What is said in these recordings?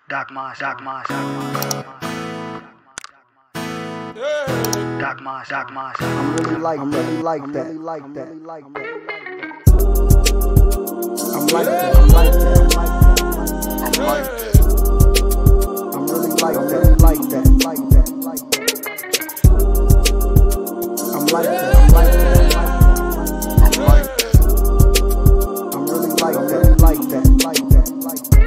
Dark mass, dark mass, dark mass, dark mass. I'm really like that. I'm like that. I'm like that. I'm like that. I'm like that. I'm really like that. Like that. Like that. Like that. I'm like that. I'm like that. I'm really like that. Like that. Like that. Like that.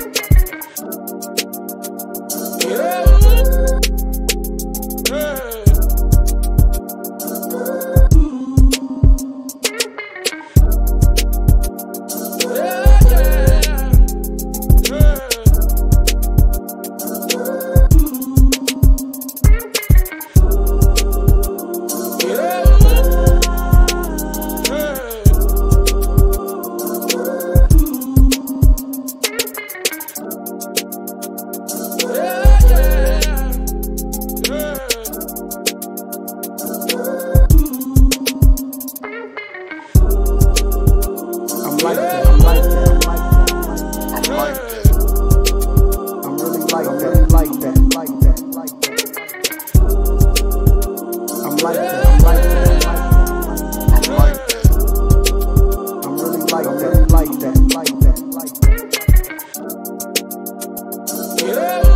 Yeah.